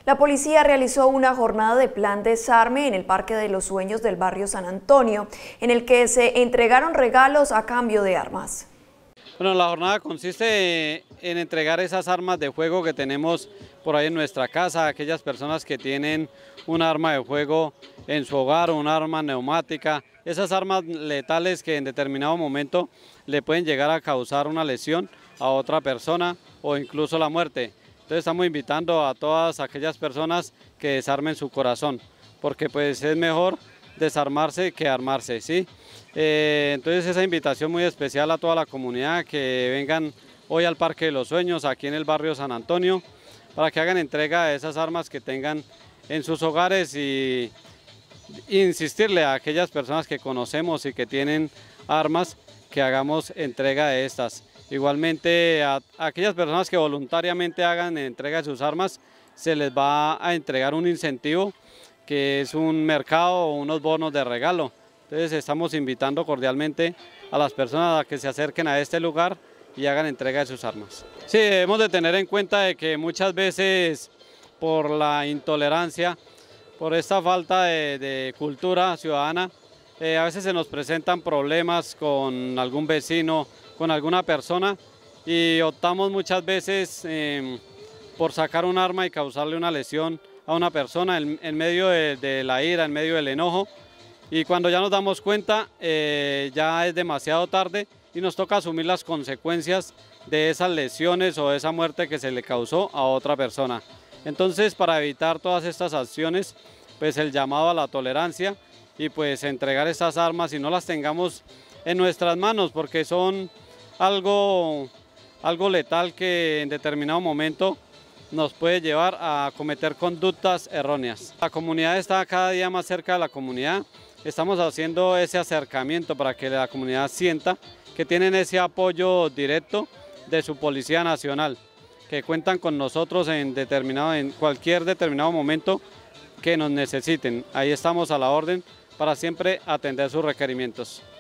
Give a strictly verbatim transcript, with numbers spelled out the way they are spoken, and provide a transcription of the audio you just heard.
La policía realizó una jornada de plan desarme en el Parque de los Sueños del barrio San Antonio, en el que se entregaron regalos a cambio de armas. Bueno, la jornada consiste en entregar esas armas de fuego que tenemos por ahí en nuestra casa, a aquellas personas que tienen un arma de fuego en su hogar o un arma neumática, esas armas letales que en determinado momento le pueden llegar a causar una lesión a otra persona o incluso la muerte. Entonces estamos invitando a todas aquellas personas que desarmen su corazón, porque pues es mejor desarmarse que armarse, ¿sí? Eh, entonces esa invitación muy especial a toda la comunidad que vengan hoy al Parque de los Sueños, aquí en el barrio San Antonio, para que hagan entrega de esas armas que tengan en sus hogares y, y insistirle a aquellas personas que conocemos y que tienen armas que hagamos entrega de estas. Igualmente a, a aquellas personas que voluntariamente hagan entrega de sus armas, se les va a entregar un incentivo que es un mercado o unos bonos de regalo. Entonces estamos invitando cordialmente a las personas a que se acerquen a este lugar y hagan entrega de sus armas. Sí, debemos de tener en cuenta de que muchas veces por la intolerancia, por esta falta de, de cultura ciudadana, eh, a veces se nos presentan problemas con algún vecino, con alguna persona y optamos muchas veces eh, por sacar un arma y causarle una lesión a una persona en, en medio de, de la ira, en medio del enojo, y cuando ya nos damos cuenta eh, ya es demasiado tarde y nos toca asumir las consecuencias de esas lesiones o de esa muerte que se le causó a otra persona. Entonces, para evitar todas estas acciones, pues el llamado a la tolerancia y pues entregar estas armas y no las tengamos en nuestras manos, porque son algo, algo letal que en determinado momento nos puede llevar a cometer conductas erróneas. La comunidad está cada día más cerca de la comunidad, estamos haciendo ese acercamiento para que la comunidad sienta que tienen ese apoyo directo de su Policía Nacional, que cuentan con nosotros en, determinado, en cualquier determinado momento que nos necesiten. Ahí estamos a la orden para siempre atender sus requerimientos.